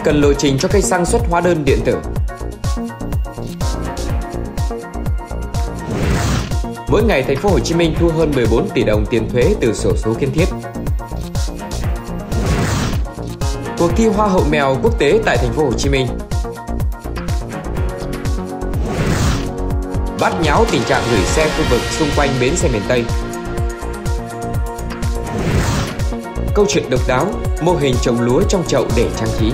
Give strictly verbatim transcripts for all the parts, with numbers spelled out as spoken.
cần lộ trình cho cây xăng xuất hóa đơn điện tử. Mỗi ngày, thành phố Hồ Chí Minh thu hơn mười bốn tỷ đồng tiền thuế từ xổ số kiến thiết. Cuộc thi Hoa hậu mèo quốc tế tại thành phố Hồ Chí Minh. Bát nháo tình trạng gửi xe khu vực xung quanh bến xe miền Tây. Câu chuyện độc đáo, mô hình trồng lúa trong chậu để trang trí.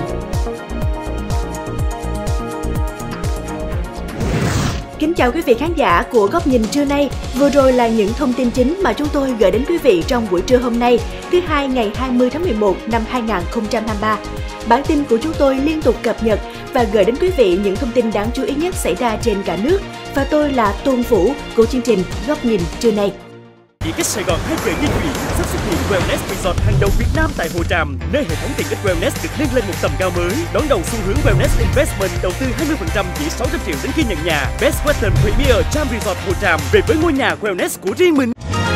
Kính chào quý vị khán giả của Góc nhìn trưa nay. Vừa rồi là những thông tin chính mà chúng tôi gửi đến quý vị trong buổi trưa hôm nay, thứ hai ngày hai mươi tháng mười một năm hai nghìn không trăm hai mươi ba. Bản tin của chúng tôi liên tục cập nhật và gửi đến quý vị những thông tin đáng chú ý nhất xảy ra trên cả nước. Và tôi là Tôn Vũ của chương trình Góc nhìn trưa nay. Di tích Sài Gòn hai giờ di chuyển sắp xuất hiện Wellness Resort hàng đầu Việt Nam tại Hồ Tràm, nơi hệ thống tiện ích Wellness được nâng lên một tầm cao mới. Đón đầu xu hướng Wellness Investment, đầu tư hai mươi phần trăm chỉ sáu trăm triệu đến khi nhận nhà. Best Western Premier Charm Resort Hồ Tràm về với ngôi nhà Wellness của riêng mình.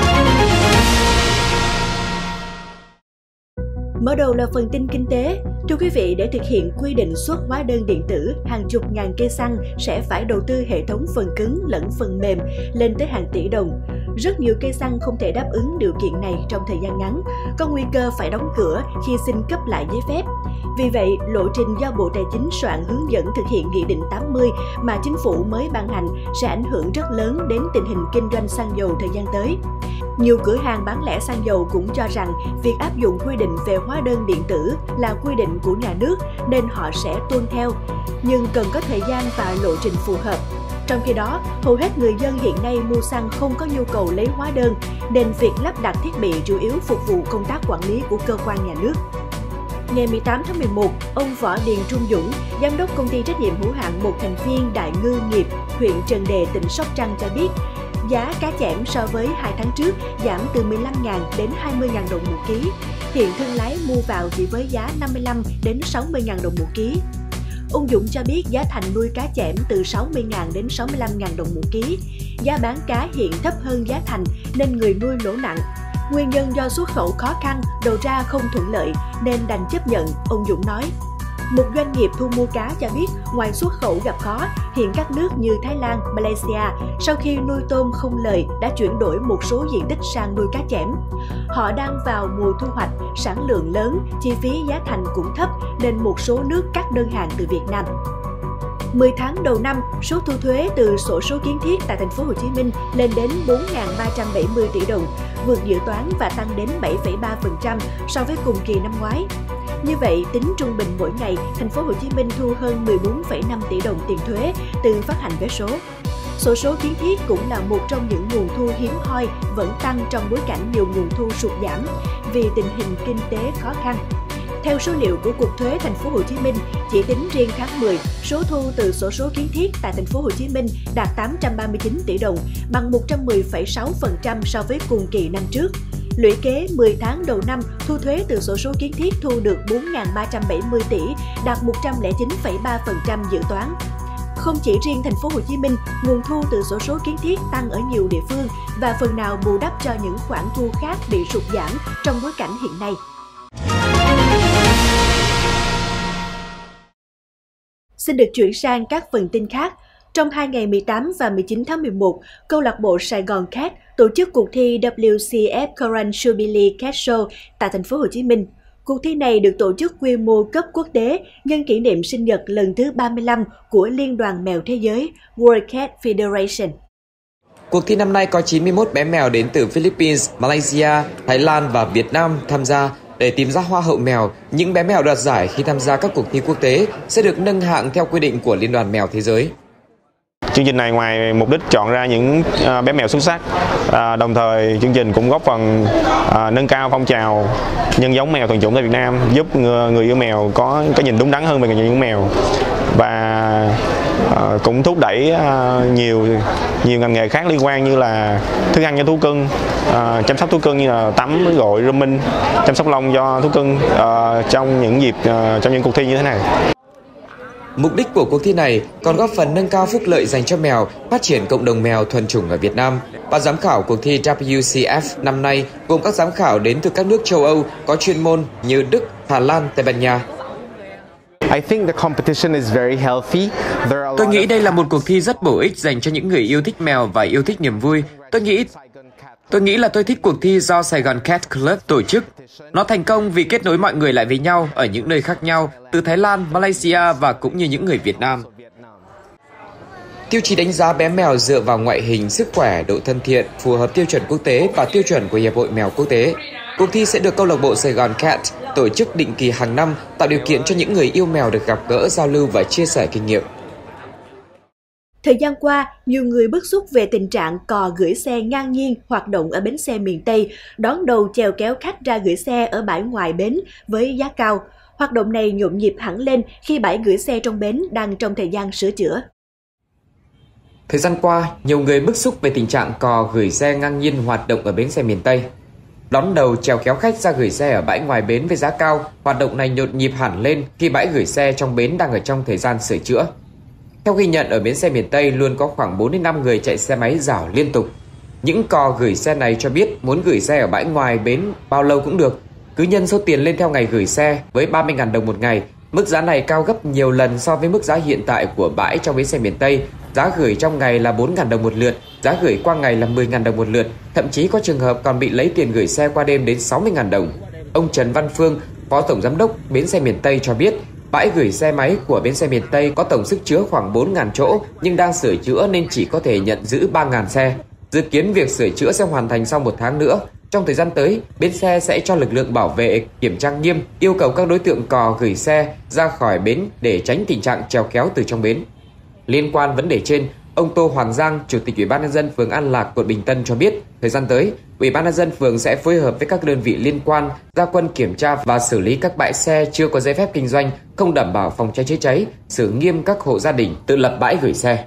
Mở đầu là phần tin kinh tế. Thưa quý vị, để thực hiện quy định xuất hóa đơn điện tử, hàng chục ngàn cây xăng sẽ phải đầu tư hệ thống phần cứng lẫn phần mềm lên tới hàng tỷ đồng. Rất nhiều cây xăng không thể đáp ứng điều kiện này trong thời gian ngắn, có nguy cơ phải đóng cửa khi xin cấp lại giấy phép. Vì vậy, lộ trình do Bộ Tài chính soạn hướng dẫn thực hiện Nghị định tám mươi mà Chính phủ mới ban hành sẽ ảnh hưởng rất lớn đến tình hình kinh doanh xăng dầu thời gian tới. Nhiều cửa hàng bán lẻ xăng dầu cũng cho rằng việc áp dụng quy định về hóa đơn điện tử là quy định của nhà nước nên họ sẽ tuân theo, nhưng cần có thời gian và lộ trình phù hợp. Trong khi đó, hầu hết người dân hiện nay mua xăng không có nhu cầu lấy hóa đơn, nên việc lắp đặt thiết bị chủ yếu phục vụ công tác quản lý của cơ quan nhà nước. Ngày mười tám tháng mười một, ông Võ Điền Trung Dũng, giám đốc công ty trách nhiệm hữu hạn một thành viên Đại Ngư Nghiệp, huyện Trần Đề, tỉnh Sóc Trăng cho biết, giá cá chẽm so với hai tháng trước giảm từ mười lăm nghìn đến hai mươi nghìn đồng một ký. Hiện thương lái mua vào chỉ với giá năm mươi lăm đến sáu mươi nghìn đồng một ký. Ông Dũng cho biết giá thành nuôi cá chẽm từ sáu mươi nghìn đến sáu mươi lăm nghìn đồng một ký. Giá bán cá hiện thấp hơn giá thành nên người nuôi lỗ nặng. Nguyên nhân do xuất khẩu khó khăn, đầu ra không thuận lợi nên đành chấp nhận, ông Dũng nói. Một doanh nghiệp thu mua cá cho biết ngoài xuất khẩu gặp khó, hiện các nước như Thái Lan, Malaysia sau khi nuôi tôm không lời đã chuyển đổi một số diện tích sang nuôi cá chẽm. Họ đang vào mùa thu hoạch, sản lượng lớn, chi phí giá thành cũng thấp nên một số nước cắt đơn hàng từ Việt Nam. mười tháng đầu năm, số thu thuế từ xổ số kiến thiết tại thành phố Hồ Chí Minh lên đến bốn nghìn ba trăm bảy mươi tỷ đồng, vượt dự toán và tăng đến bảy phẩy ba phần trăm so với cùng kỳ năm ngoái. Như vậy, tính trung bình mỗi ngày, thành phố Hồ Chí Minh thu hơn mười bốn phẩy năm tỷ đồng tiền thuế từ phát hành vé số. Xổ số kiến thiết cũng là một trong những nguồn thu hiếm hoi vẫn tăng trong bối cảnh nhiều nguồn thu sụt giảm vì tình hình kinh tế khó khăn. Theo số liệu của Cục Thuế thành phố Hồ Chí Minh, chỉ tính riêng tháng mười, số thu từ xổ số kiến thiết tại thành phố Hồ Chí Minh đạt tám trăm ba mươi chín tỷ đồng, bằng một trăm mười phẩy sáu phần trăm so với cùng kỳ năm trước. Lũy kế mười tháng đầu năm, thu thuế từ xổ số kiến thiết thu được bốn nghìn ba trăm bảy mươi tỷ, đạt một trăm lẻ chín phẩy ba phần trăm dự toán. Không chỉ riêng thành phố Hồ Chí Minh, nguồn thu từ xổ số kiến thiết tăng ở nhiều địa phương và phần nào bù đắp cho những khoản thu khác bị sụt giảm trong bối cảnh hiện nay. Xin được chuyển sang các phần tin khác. Trong hai ngày mười tám và mười chín tháng mười một, câu lạc bộ Sài Gòn Cat tổ chức cuộc thi W C F Current Jubilee Cat Show tại thành phố Hồ Chí Minh. Cuộc thi này được tổ chức quy mô cấp quốc tế nhân kỷ niệm sinh nhật lần thứ ba mươi lăm của Liên đoàn Mèo Thế giới World Cat Federation. Cuộc thi năm nay có chín mươi mốt bé mèo đến từ Philippines, Malaysia, Thái Lan và Việt Nam tham gia. Để tìm ra hoa hậu mèo, những bé mèo đoạt giải khi tham gia các cuộc thi quốc tế sẽ được nâng hạng theo quy định của Liên đoàn Mèo Thế giới. Chương trình này ngoài mục đích chọn ra những bé mèo xuất sắc, đồng thời chương trình cũng góp phần nâng cao phong trào nhân giống mèo thuần chủng tại Việt Nam, giúp người yêu mèo có cái nhìn đúng đắn hơn về những mèo và cũng thúc đẩy nhiều nhiều ngành nghề khác liên quan như là thức ăn cho thú cưng, chăm sóc thú cưng như là tắm, gội, grooming, chăm sóc lông cho thú cưng trong những dịp trong những cuộc thi như thế này. Mục đích của cuộc thi này còn góp phần nâng cao phúc lợi dành cho mèo, phát triển cộng đồng mèo thuần chủng ở Việt Nam. Ban giám khảo cuộc thi W C F năm nay gồm các giám khảo đến từ các nước châu Âu có chuyên môn như Đức, Hà Lan, Tây Ban Nha. I think the competition is very healthy. There are a Tôi lot nghĩ of- đây là một cuộc thi rất bổ ích dành cho những người yêu thích mèo và yêu thích niềm vui. Tôi nghĩ Tôi nghĩ là tôi thích cuộc thi do Sài Gòn Cat Club tổ chức. Nó thành công vì kết nối mọi người lại với nhau ở những nơi khác nhau, từ Thái Lan, Malaysia và cũng như những người Việt Nam. Tiêu chí đánh giá bé mèo dựa vào ngoại hình, sức khỏe, độ thân thiện, phù hợp tiêu chuẩn quốc tế và tiêu chuẩn của Hiệp hội Mèo Quốc tế. Cuộc thi sẽ được câu lạc bộ Sài Gòn Cat tổ chức định kỳ hàng năm, tạo điều kiện cho những người yêu mèo được gặp gỡ, giao lưu và chia sẻ kinh nghiệm. Thời gian qua, nhiều người bức xúc về tình trạng cò gửi xe ngang nhiên hoạt động ở bến xe miền Tây, đón đầu chèo kéo khách ra gửi xe ở bãi ngoài bến với giá cao. Hoạt động này nhộn nhịp hẳn lên khi bãi gửi xe trong bến đang trong thời gian sửa chữa. Thời gian qua, nhiều người bức xúc về tình trạng cò gửi xe ngang nhiên hoạt động ở bến xe miền Tây. Đón đầu chèo kéo khách ra gửi xe ở bãi ngoài bến với giá cao, hoạt động này nhộn nhịp hẳn lên khi bãi gửi xe trong bến đang ở trong thời gian sửa chữa. Theo ghi nhận, ở bến xe miền Tây luôn có khoảng bốn đến năm người chạy xe máy rảo liên tục. Những cò gửi xe này cho biết muốn gửi xe ở bãi ngoài bến bao lâu cũng được, cứ nhân số tiền lên theo ngày gửi xe với ba mươi nghìn đồng một ngày. Mức giá này cao gấp nhiều lần so với mức giá hiện tại của bãi trong bến xe miền Tây. Giá gửi trong ngày là bốn nghìn đồng một lượt, giá gửi qua ngày là mười nghìn đồng một lượt, thậm chí có trường hợp còn bị lấy tiền gửi xe qua đêm đến sáu mươi nghìn đồng. Ông Trần Văn Phương, Phó Tổng Giám đốc bến xe miền Tây cho biết, bãi gửi xe máy của bến xe miền Tây có tổng sức chứa khoảng bốn nghìn chỗ nhưng đang sửa chữa nên chỉ có thể nhận giữ ba nghìn xe. Dự kiến việc sửa chữa sẽ hoàn thành sau một tháng nữa. Trong thời gian tới, bến xe sẽ cho lực lượng bảo vệ kiểm tra nghiêm, yêu cầu các đối tượng cò gửi xe ra khỏi bến để tránh tình trạng trèo kéo từ trong bến. Liên quan vấn đề trên, ông Tô Hoàng Giang, Chủ tịch Ủy ban nhân dân phường An Lạc, quận Bình Tân cho biết, thời gian tới, Ủy ban nhân dân phường sẽ phối hợp với các đơn vị liên quan ra quân kiểm tra và xử lý các bãi xe chưa có giấy phép kinh doanh, không đảm bảo phòng cháy chữa cháy, xử nghiêm các hộ gia đình tự lập bãi gửi xe.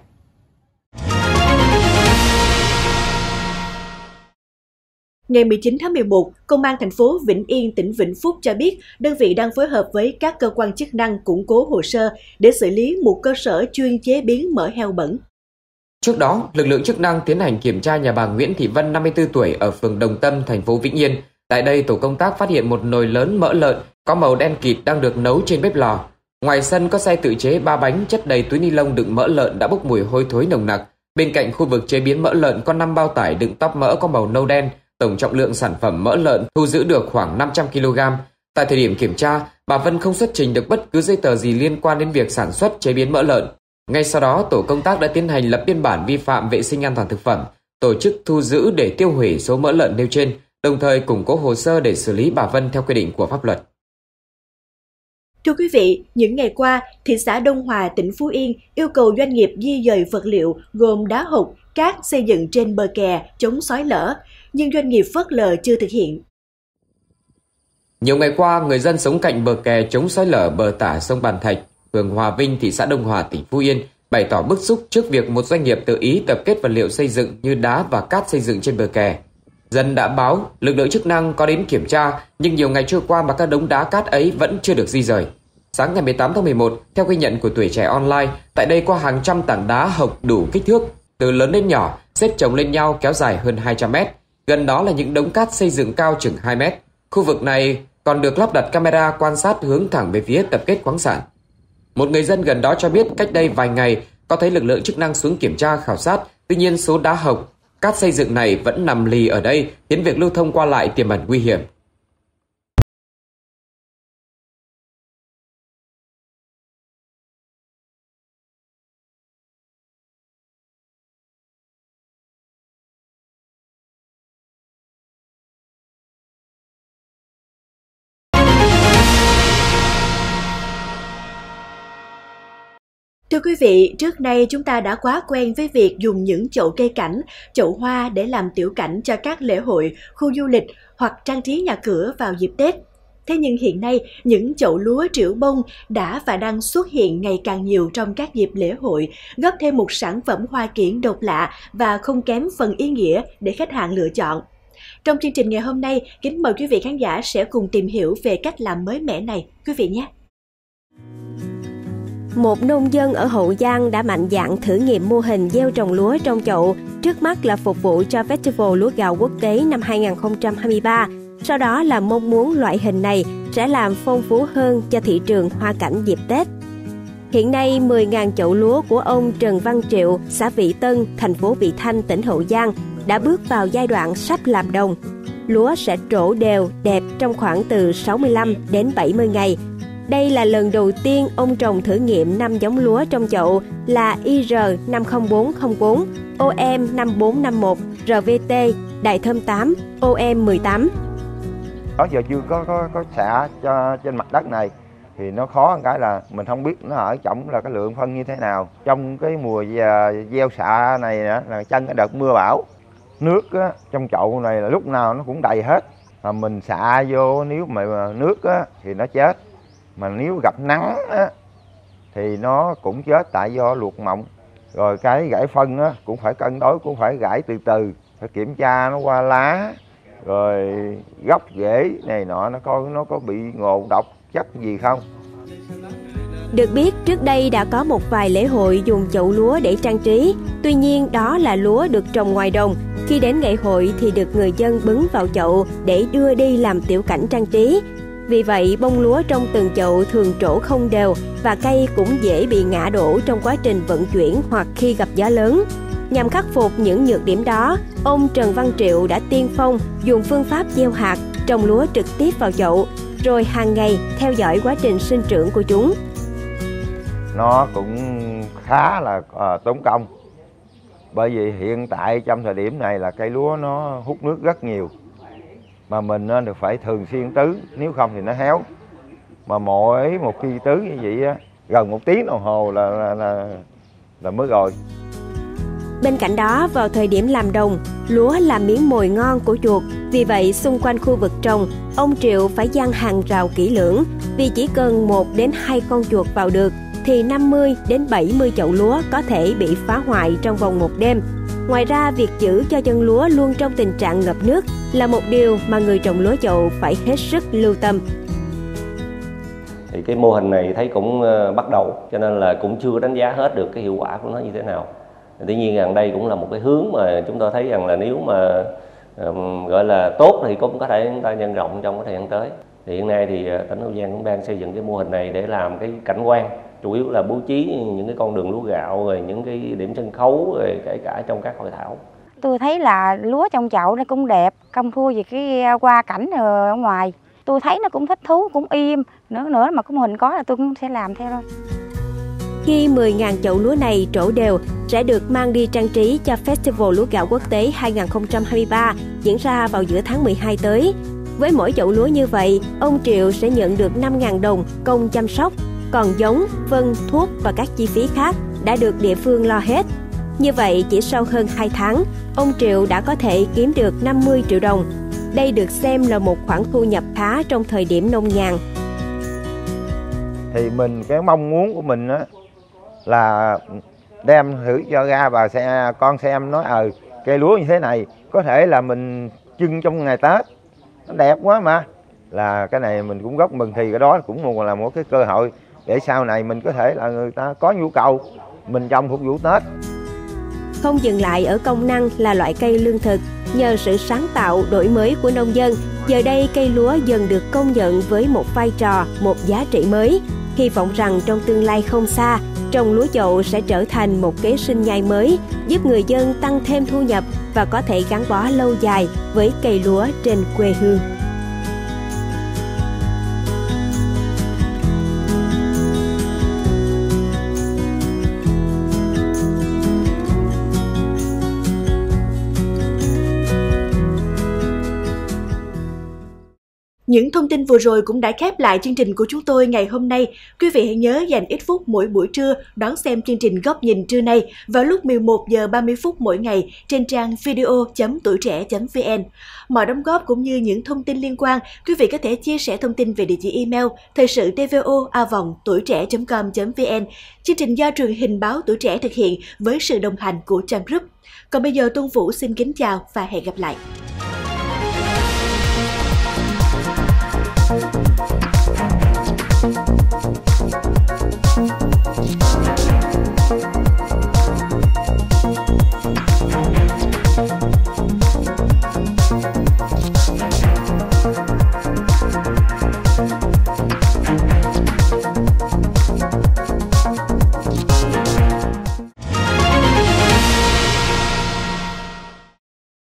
Ngày mười chín tháng mười một, Công an thành phố Vĩnh Yên, tỉnh Vĩnh Phúc cho biết đơn vị đang phối hợp với các cơ quan chức năng củng cố hồ sơ để xử lý một cơ sở chuyên chế biến mỡ heo bẩn. Trước đó, lực lượng chức năng tiến hành kiểm tra nhà bà Nguyễn Thị Vân, năm mươi tư tuổi, ở phường Đồng Tâm, thành phố Vĩnh Yên. Tại đây, tổ công tác phát hiện một nồi lớn mỡ lợn có màu đen kịt đang được nấu trên bếp lò. Ngoài sân có xe tự chế ba bánh chất đầy túi ni lông đựng mỡ lợn đã bốc mùi hôi thối nồng nặc. Bên cạnh khu vực chế biến mỡ lợn có năm bao tải đựng tóp mỡ có màu nâu đen. Tổng trọng lượng sản phẩm mỡ lợn thu giữ được khoảng năm trăm ki lô gam. Tại thời điểm kiểm tra, bà Vân không xuất trình được bất cứ giấy tờ gì liên quan đến việc sản xuất chế biến mỡ lợn. Ngay sau đó, tổ công tác đã tiến hành lập biên bản vi phạm vệ sinh an toàn thực phẩm, tổ chức thu giữ để tiêu hủy số mỡ lợn nêu trên, đồng thời củng cố hồ sơ để xử lý bà Vân theo quy định của pháp luật. Thưa quý vị, những ngày qua, thị xã Đông Hòa, tỉnh Phú Yên yêu cầu doanh nghiệp di dời vật liệu gồm đá hộc, cát xây dựng trên bờ kè chống xói lở, nhưng doanh nghiệp phớt lờ chưa thực hiện. Nhiều ngày qua, người dân sống cạnh bờ kè chống xói lở bờ tả sông Bàn Thạch, phường Hòa Vinh, thị xã Đông Hòa, tỉnh Phú Yên bày tỏ bức xúc trước việc một doanh nghiệp tự ý tập kết vật liệu xây dựng như đá và cát xây dựng trên bờ kè. Dân đã báo, lực lượng chức năng có đến kiểm tra, nhưng nhiều ngày trôi qua mà các đống đá cát ấy vẫn chưa được di rời. Sáng ngày mười tám tháng mười một, theo ghi nhận của Tuổi Trẻ Online, tại đây có hàng trăm tảng đá hộc đủ kích thước, từ lớn đến nhỏ, xếp chồng lên nhau kéo dài hơn hai trăm mét. Gần đó là những đống cát xây dựng cao chừng hai mét. Khu vực này còn được lắp đặt camera quan sát hướng thẳng về phía tập kết khoáng sản. Một người dân gần đó cho biết cách đây vài ngày có thấy lực lượng chức năng xuống kiểm tra khảo sát, tuy nhiên số đá hộc, cát xây dựng này vẫn nằm lì ở đây, khiến việc lưu thông qua lại tiềm ẩn nguy hiểm. Thưa quý vị, trước đây chúng ta đã quá quen với việc dùng những chậu cây cảnh, chậu hoa để làm tiểu cảnh cho các lễ hội, khu du lịch hoặc trang trí nhà cửa vào dịp Tết. Thế nhưng hiện nay, những chậu lúa trĩu bông đã và đang xuất hiện ngày càng nhiều trong các dịp lễ hội, góp thêm một sản phẩm hoa kiển độc lạ và không kém phần ý nghĩa để khách hàng lựa chọn. Trong chương trình ngày hôm nay, kính mời quý vị khán giả sẽ cùng tìm hiểu về cách làm mới mẻ này, quý vị nhé! Một nông dân ở Hậu Giang đã mạnh dạn thử nghiệm mô hình gieo trồng lúa trong chậu, trước mắt là phục vụ cho Festival Lúa Gạo Quốc tế năm hai không hai ba. Sau đó là mong muốn loại hình này sẽ làm phong phú hơn cho thị trường hoa cảnh dịp Tết. Hiện nay, mười nghìn chậu lúa của ông Trần Văn Triệu, xã Vị Tân, thành phố Vị Thanh, tỉnh Hậu Giang đã bước vào giai đoạn sắp làm đồng. Lúa sẽ trổ đều, đẹp trong khoảng từ sáu mươi lăm đến bảy mươi ngày. Đây là lần đầu tiên ông trồng thử nghiệm năm giống lúa trong chậu là I R năm không bốn không bốn, O M năm bốn năm một, R V T, Đại Thơm tám, O M mười tám. Đó giờ chưa có có có xạ cho trên mặt đất này thì nó khó một cái là mình không biết nó ở trong là cái lượng phân như thế nào. Trong cái mùa gieo xạ này là chân cái đợt mưa bão, nước á, trong chậu này là lúc nào nó cũng đầy hết. Mà mình xạ vô nếu mà nước á, thì nó chết. Mà nếu gặp nắng á, thì nó cũng chết tại do luộc mọng. Rồi cái gãy phân á, cũng phải cân đối, cũng phải gãy từ từ, phải kiểm tra nó qua lá, rồi gốc rễ này nọ nó coi nó có bị ngộ độc chất gì không. Được biết, trước đây đã có một vài lễ hội dùng chậu lúa để trang trí. Tuy nhiên, đó là lúa được trồng ngoài đồng. Khi đến ngày hội thì được người dân bứng vào chậu để đưa đi làm tiểu cảnh trang trí. Vì vậy, bông lúa trong từng chậu thường trổ không đều và cây cũng dễ bị ngã đổ trong quá trình vận chuyển hoặc khi gặp gió lớn. Nhằm khắc phục những nhược điểm đó, ông Trần Văn Triệu đã tiên phong dùng phương pháp gieo hạt, trồng lúa trực tiếp vào chậu, rồi hàng ngày theo dõi quá trình sinh trưởng của chúng. Nó cũng khá là uh, tốn công, bởi vì hiện tại trong thời điểm này là cây lúa nó hút nước rất nhiều. Mà mình nên được phải thường xuyên tưới, nếu không thì nó héo. Mà mỗi một khi tưới như vậy á, gần một tiếng đồng hồ là, là, là, là mới rồi. Bên cạnh đó, vào thời điểm làm đồng, lúa là miếng mồi ngon của chuột. Vì vậy, xung quanh khu vực trồng, ông Triệu phải giăng hàng rào kỹ lưỡng. Vì chỉ cần một đến hai con chuột vào được, thì năm mươi đến bảy mươi chậu lúa có thể bị phá hoại trong vòng một đêm. Ngoài ra, việc giữ cho chân lúa luôn trong tình trạng ngập nước là một điều mà người trồng lúa chậu phải hết sức lưu tâm. Thì cái mô hình này thấy cũng bắt đầu, cho nên là cũng chưa đánh giá hết được cái hiệu quả của nó như thế nào. Tuy nhiên rằng đây cũng là một cái hướng mà chúng ta thấy rằng là nếu mà um, gọi là tốt thì cũng có thể chúng ta nhân rộng trong cái thời gian tới. Thì hiện nay thì tỉnh Hậu Giang cũng đang xây dựng cái mô hình này để làm cái cảnh quan, chủ yếu là bố trí những cái con đường lúa gạo, rồi những cái điểm sân khấu, rồi kể cả trong các hội thảo. Tôi thấy là lúa trong chậu nó cũng đẹp, không thua gì cái hoa cảnh ở ngoài. Tôi thấy nó cũng thích thú, cũng im. Nữa nữa mà cái mô hình có là tôi cũng sẽ làm theo thôi. Khi mười nghìn chậu lúa này trổ đều, sẽ được mang đi trang trí cho Festival Lúa Gạo Quốc tế hai không hai ba diễn ra vào giữa tháng mười hai tới. Với mỗi chậu lúa như vậy, ông Triệu sẽ nhận được năm nghìn đồng công chăm sóc, còn giống, phân, thuốc và các chi phí khác đã được địa phương lo hết. Như vậy, chỉ sau hơn hai tháng, ông Triệu đã có thể kiếm được năm mươi triệu đồng. Đây được xem là một khoản thu nhập khá trong thời điểm nông nhàn. Thì mình cái mong muốn của mình á là đem thử cho ra và xe con xem nói ờ cây lúa như thế này có thể là mình trưng trong ngày Tết, nó đẹp quá mà. Là cái này mình cũng rất mừng, thì cái đó cũng là một cái cơ hội để sau này mình có thể là người ta có nhu cầu mình trồng phục vụ Tết. Không dừng lại ở công năng là loại cây lương thực, nhờ sự sáng tạo đổi mới của nông dân, giờ đây cây lúa dần được công nhận với một vai trò, một giá trị mới. Hy vọng rằng trong tương lai không xa, trồng lúa chậu sẽ trở thành một kế sinh nhai mới, giúp người dân tăng thêm thu nhập và có thể gắn bó lâu dài với cây lúa trên quê hương. Những thông tin vừa rồi cũng đã khép lại chương trình của chúng tôi ngày hôm nay. Quý vị hãy nhớ dành ít phút mỗi buổi trưa đón xem chương trình Góc nhìn trưa nay vào lúc mười một giờ ba mươi phút mỗi ngày trên trang video chấm tuổi trẻ chấm vn. Mọi đóng góp cũng như những thông tin liên quan, quý vị có thể chia sẻ thông tin về địa chỉ email thời sự tvo a vòng tuổi trẻ chấm com chấm vn. Chương trình do truyền hình báo Tuổi Trẻ thực hiện với sự đồng hành của Trang Group. Còn bây giờ Tuân Vũ xin kính chào và hẹn gặp lại.